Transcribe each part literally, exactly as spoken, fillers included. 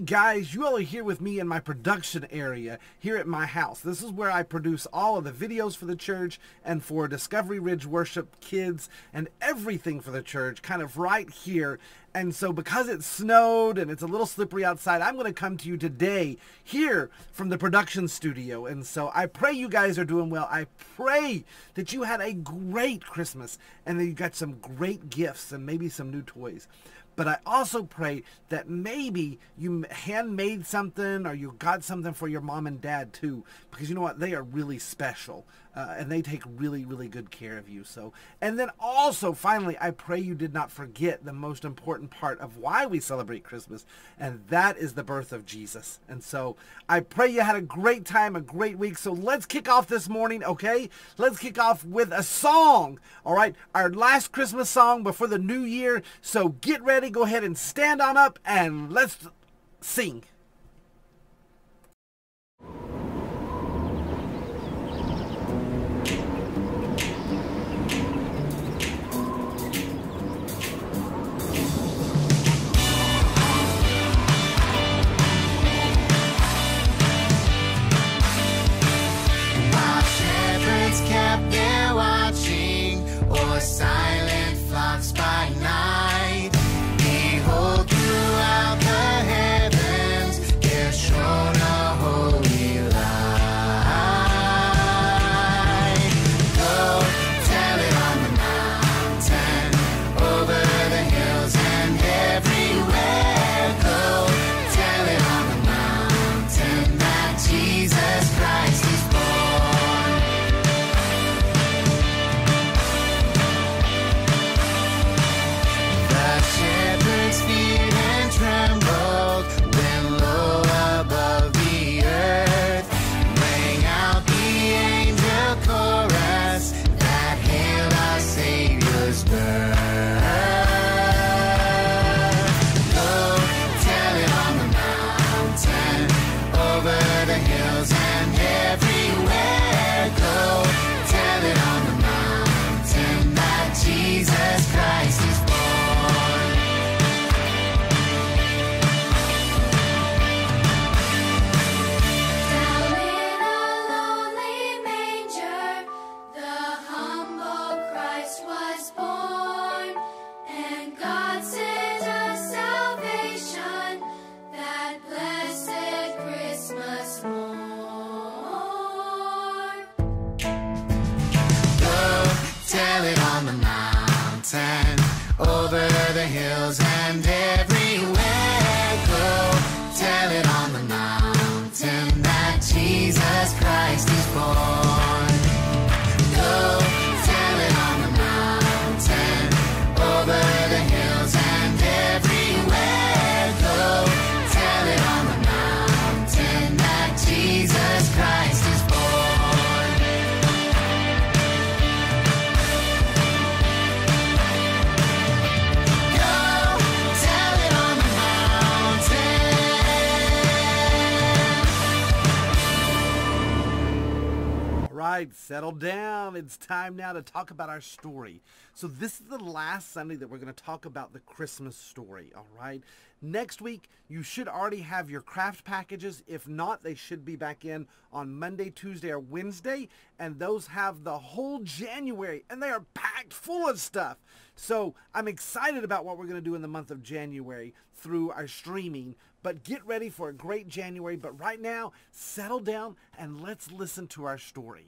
guys, you all are here with me in my production area here at my house. This is where I produce all of the videos for the church and for Discovery Ridge Worship Kids and everything for the church, kind of right here. And so because it snowed and it's a little slippery outside, I'm going to come to you today here from the production studio. And so I pray you guys are doing well. I pray that you had a great Christmas and that you got some great gifts and maybe some new toys. But I also pray that maybe you handmade something or you got something for your mom and dad too. Because you know what? They are really special. Uh, and they take really, really good care of you. So, and then also, finally, I pray you did not forget the most important part of why we celebrate Christmas. And that is the birth of Jesus. And so I pray you had a great time, a great week. So let's kick off this morning, okay? Let's kick off with a song, all right? Our last Christmas song before the new year. So get ready. Go ahead and stand on up and let's sing. Kept there watching, or silent flocks by night. Behold, throughout the heavens there shone a holy light. Go tell it on the mountain, over the hills and everywhere. Go tell it on the mountain that Jesus Christ is born. Over the hills and everywhere. Go tell it on the mountain that Jesus Christ is born. Go tell it on the mountain, over the hills and everywhere. Go tell it on the mountain that Jesus Christ is born. Right, settle down. It's time now to talk about our story. So this is the last Sunday that we're going to talk about the Christmas story, all right? Next week, you should already have your craft packages. If not, they should be back in on Monday, Tuesday, or Wednesday. And those have the whole January, and they are packed full of stuff. So I'm excited about what we're going to do in the month of January through our streaming. But get ready for a great January. But right now, settle down and let's listen to our story.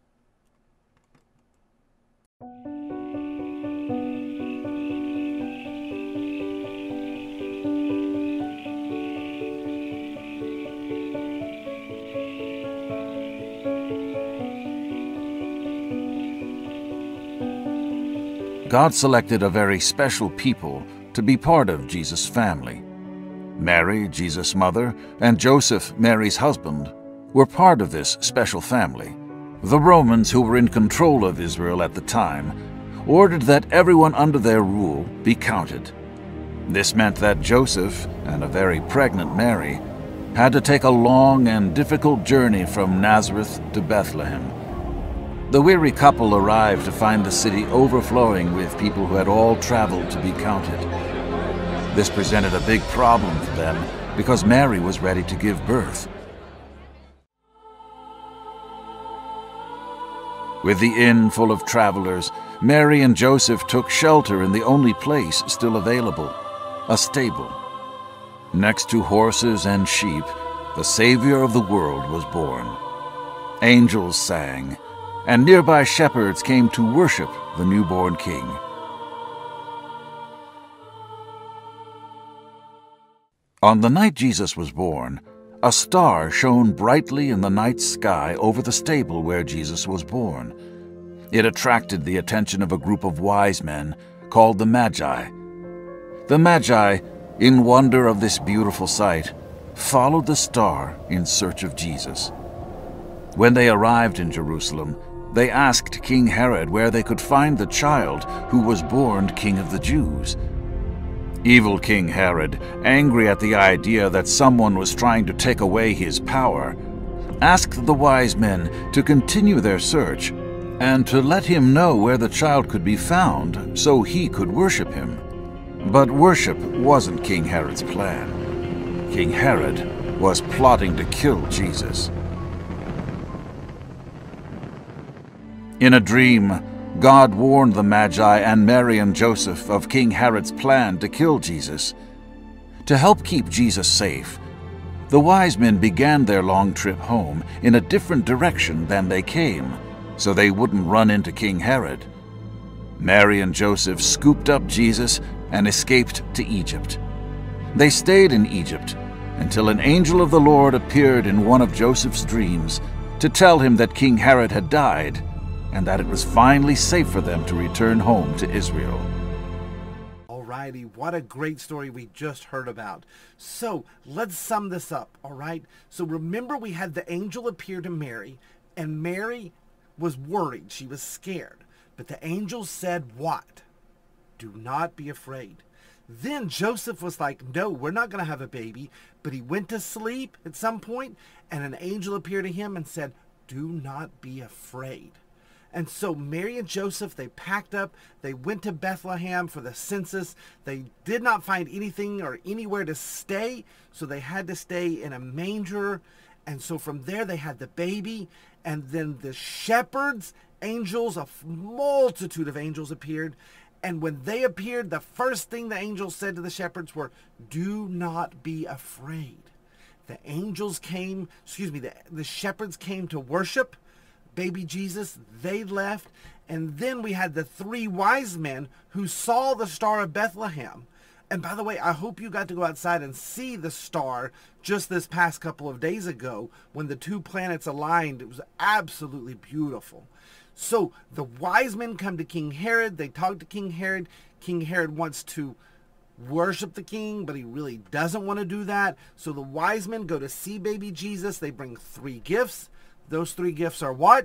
God selected a very special people to be part of Jesus' family. Mary, Jesus' mother, and Joseph, Mary's husband, were part of this special family. The Romans, who were in control of Israel at the time, ordered that everyone under their rule be counted. This meant that Joseph, and a very pregnant Mary, had to take a long and difficult journey from Nazareth to Bethlehem. The weary couple arrived to find the city overflowing with people who had all traveled to be counted. This presented a big problem for them, because Mary was ready to give birth. With the inn full of travelers, Mary and Joseph took shelter in the only place still available, a stable. Next to horses and sheep, the Savior of the world was born. Angels sang, and nearby shepherds came to worship the newborn King. On the night Jesus was born, a star shone brightly in the night sky over the stable where Jesus was born. It attracted the attention of a group of wise men called the Magi. The Magi, in wonder of this beautiful sight, followed the star in search of Jesus. When they arrived in Jerusalem, they asked King Herod where they could find the child who was born King of the Jews. Evil King Herod, angry at the idea that someone was trying to take away his power, asked the wise men to continue their search and to let him know where the child could be found so he could worship him. But worship wasn't King Herod's plan. King Herod was plotting to kill Jesus. In a dream, God warned the Magi and Mary and Joseph of King Herod's plan to kill Jesus. To help keep Jesus safe, the wise men began their long trip home in a different direction than they came, so they wouldn't run into King Herod. Mary and Joseph scooped up Jesus and escaped to Egypt. They stayed in Egypt until an angel of the Lord appeared in one of Joseph's dreams to tell him that King Herod had died and that it was finally safe for them to return home to Israel. Alrighty, what a great story we just heard about. So let's sum this up, all right? So remember, we had the angel appear to Mary, and Mary was worried. She was scared. But the angel said what? Do not be afraid. Then Joseph was like, no, we're not going to have a baby. But he went to sleep at some point, and an angel appeared to him and said, do not be afraid. And so Mary and Joseph, they packed up, they went to Bethlehem for the census. They did not find anything or anywhere to stay, so they had to stay in a manger. And so from there they had the baby, and then the shepherds, angels, a multitude of angels appeared. And when they appeared, the first thing the angels said to the shepherds were, do not be afraid. The angels came, excuse me, the, the shepherds came to worship baby Jesus. They left, and then we had the three wise men who saw the star of Bethlehem. And by the way, I hope you got to go outside and see the star just this past couple of days ago when the two planets aligned. It was absolutely beautiful. So the wise men come to King Herod. They talk to King Herod. King Herod wants to worship the king, but he really doesn't want to do that. So the wise men go to see baby Jesus. They bring three gifts. Those three gifts are what?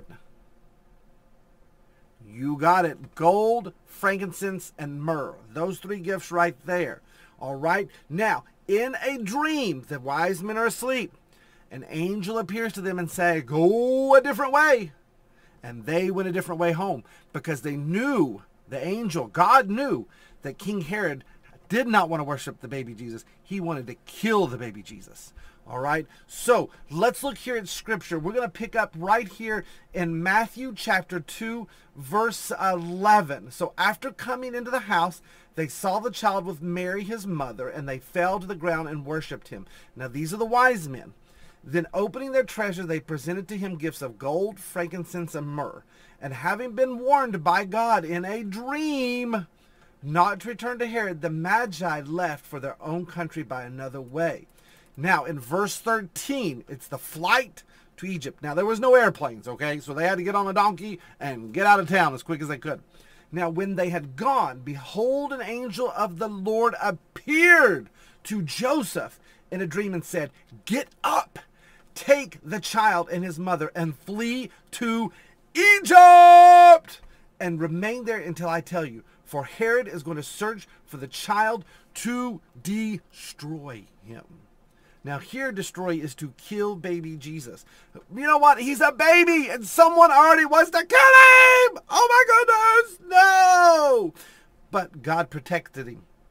You got it. Gold, frankincense, and myrrh. Those three gifts right there. All right. Now, in a dream, the wise men are asleep. An angel appears to them and says, go a different way. And they went a different way home because they knew, the angel, God knew that King Herod did not want to worship the baby Jesus. He wanted to kill the baby Jesus. All right, so let's look here at scripture. We're going to pick up right here in Matthew chapter two, verse eleven. So after coming into the house, they saw the child with Mary, his mother, and they fell to the ground and worshiped him. Now, these are the wise men. Then opening their treasure, they presented to him gifts of gold, frankincense, and myrrh. And having been warned by God in a dream not to return to Herod, the Magi left for their own country by another way. Now, in verse thirteen, it's the flight to Egypt. Now, there was no airplanes, okay? So they had to get on a donkey and get out of town as quick as they could. Now, when they had gone, behold, an angel of the Lord appeared to Joseph in a dream and said, get up, take the child and his mother and flee to Egypt and remain there until I tell you. For Herod is going to search for the child to destroy him. Now here, destroy is to kill baby Jesus. You know what? He's a baby and someone already wants to kill him. Oh my goodness, no. But God protected him.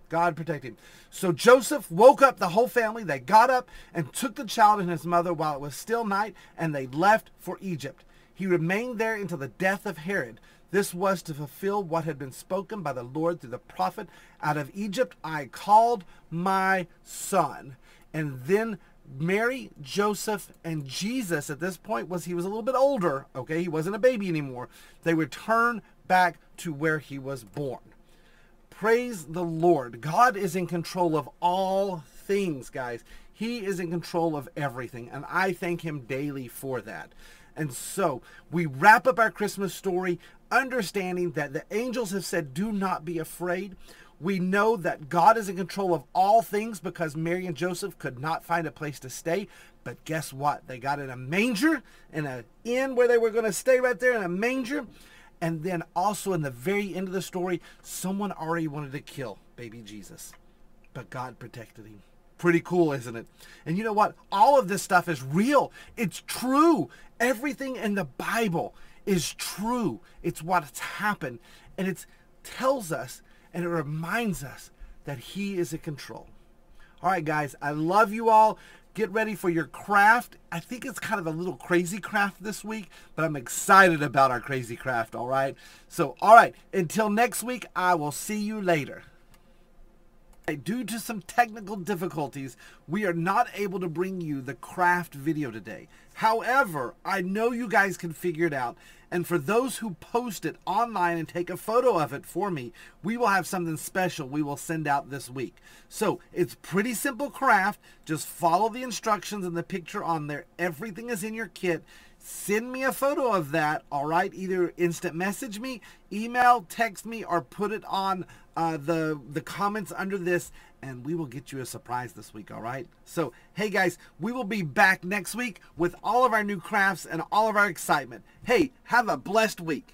God protected him. So Joseph woke up the whole family. They got up and took the child and his mother while it was still night, and they left for Egypt. He remained there until the death of Herod. This was to fulfill what had been spoken by the Lord through the prophet. Out of Egypt I called my son. And then Mary, Joseph, and Jesus at this point was, he was a little bit older. Okay, he wasn't a baby anymore. They returned back to where he was born. Praise the Lord. God is in control of all things, guys. He is in control of everything, and I thank him daily for that. And so we wrap up our Christmas story understanding that the angels have said, do not be afraid. We know that God is in control of all things because Mary and Joseph could not find a place to stay. But guess what? They got in a manger, in an inn where they were going to stay right there in a manger. And then also in the very end of the story, someone already wanted to kill baby Jesus, but God protected him. Pretty cool, isn't it? And you know what? All of this stuff is real. It's true. Everything in the Bible is true. It's what's happened. And it tells us and it reminds us that he is in control. All right, guys, I love you all. Get ready for your craft. I think it's kind of a little crazy craft this week, but I'm excited about our crazy craft, all right? So, all right, until next week, I will see you later. Due to some technical difficulties, we are not able to bring you the craft video today. However, I know you guys can figure it out. And for those who post it online and take a photo of it for me, we will have something special we will send out this week. So it's pretty simple craft. Just follow the instructions and the picture on there. Everything is in your kit. Send me a photo of that, all right? Either instant message me, email, text me, or put it on uh, the, the comments under this, and we will get you a surprise this week, all right? So, hey, guys, we will be back next week with all of our new crafts and all of our excitement. Hey, have a blessed week.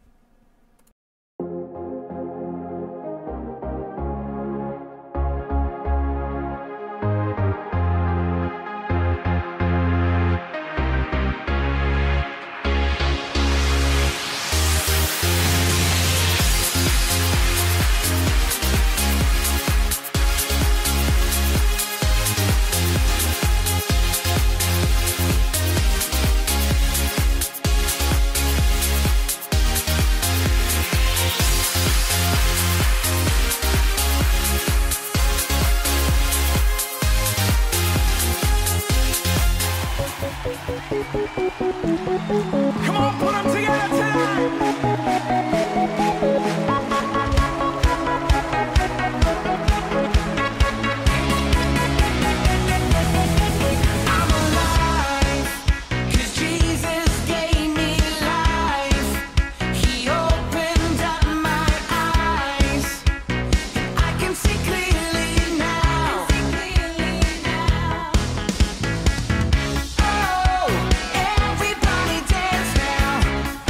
Come on, put them together tonight. I'm alive, 'cause Jesus gave me life. He opened up my eyes. I can see clearly now. Oh, everybody dance now.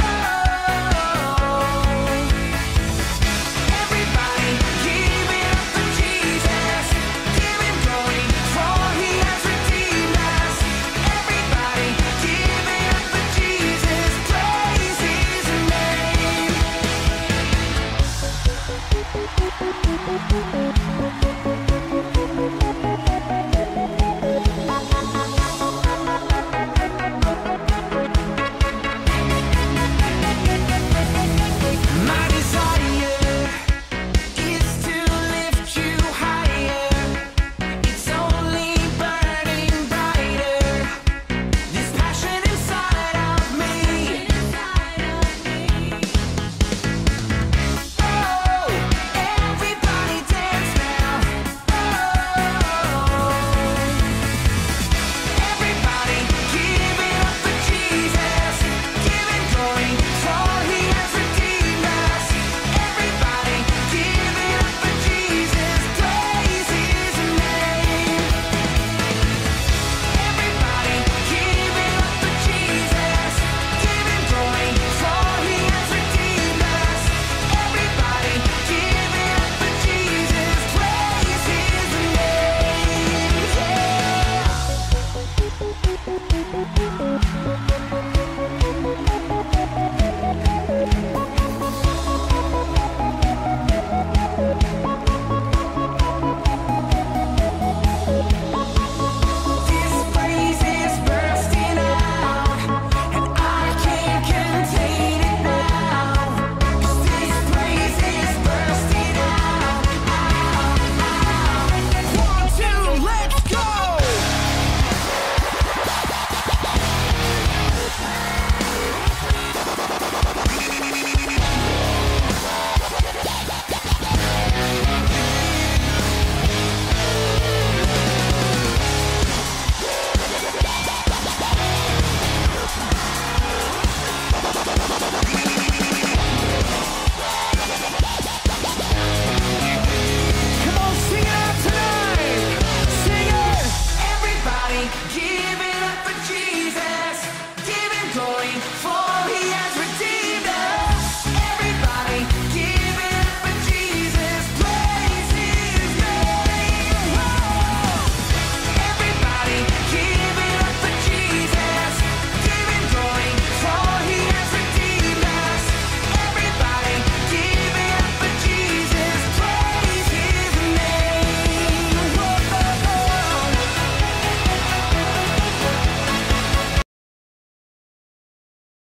Oh, everybody give it up for Jesus. Give him glory, for he has redeemed us. Everybody give it up for Jesus. Praise his name.